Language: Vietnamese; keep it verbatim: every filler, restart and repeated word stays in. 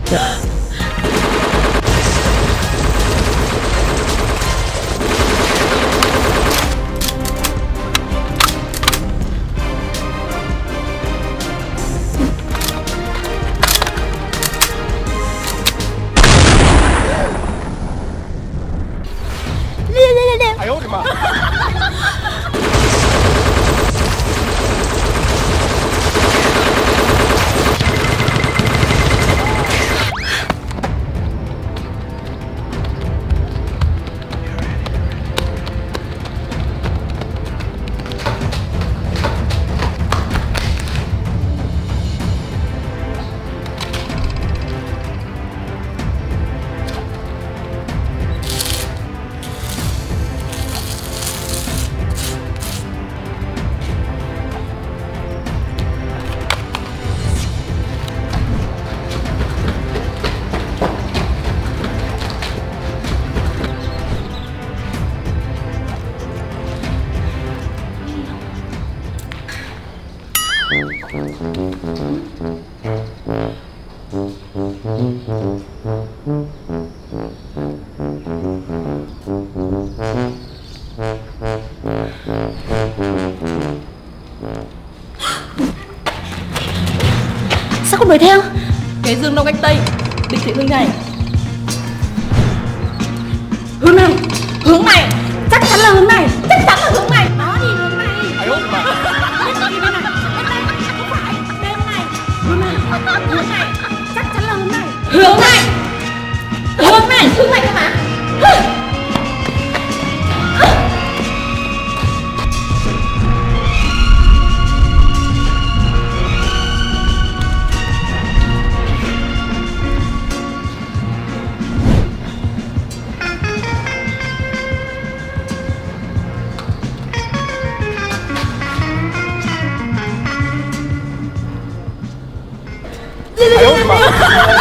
哎呦我的妈！ Sao không đuổi theo? Cái dương đông cách tây, định vị hướng này. Hướng này, hướng này, chắc chắn là hướng này, chắc chắn là hướng này. Đó thì hướng này. Bên này, bên này, bên này, không phải, bên này, hướng này, hướng này, chắc chắn là hướng này. Hướng này, hướng này, hướng này cơ mà. 哎呦我的妈！